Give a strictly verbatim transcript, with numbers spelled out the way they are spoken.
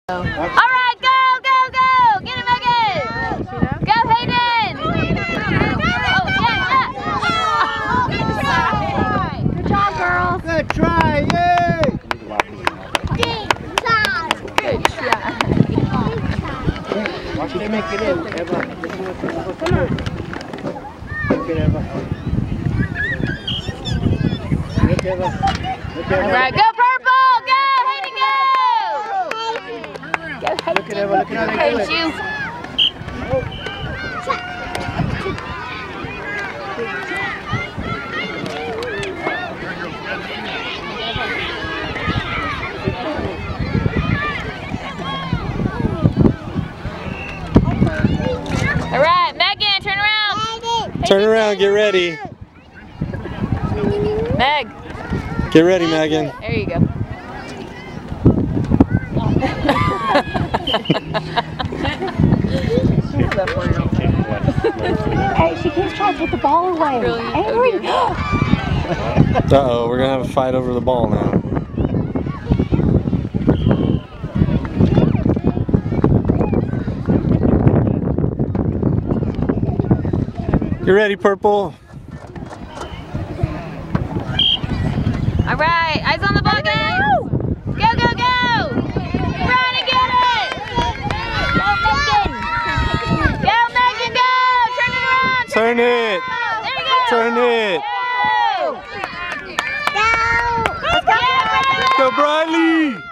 All right, go, go, go! Get it, Megan! Go, Hayden! Oh, yeah, yeah. Good job, girls. Good try, yay! Good job. Good try. Watch they make it in, Eva. Come on. Look at Eva. Look, Eva. Look, Eva. All right, go, purple! Go, Hayden, go! Go, Hayden. Look at Eva. Look at how they do it. You. All right, Megan, turn around. Turn around, get ready. Meg. Get ready, Megan. There you go. Hey, she keeps trying to take the ball away. Really? Angry. Uh-oh, we're gonna have a fight over the ball now. You ready, Purple? All right, eyes on the ball, guys. Go, go, go! Run and get it! Go, Megan! Go, Megan, go! Turn it around! Turn it! There you go! Turn it! Go! Go! Go, Briley!